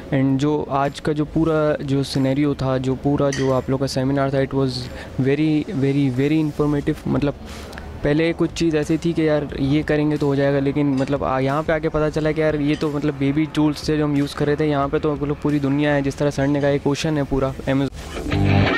And जो आज का जो पूरा जो सिनेरियो था, जो पूरा जो आप लोग का सेमिनार था, it was very very very informative. मतलब पहले कुछ चीज़ ऐसी थी कि यार ये करेंगे तो हो जाएगा, लेकिन मतलब यहाँ पे आके पता चला कि यार ये तो मतलब बेबी टूल्स थे जो हम यूज़ कर रहे थे, यहाँ पे तो मतलब पूरी दुनिया है। जिस तरह सर ने कहा एक ओशन है पूरा अमेज़न।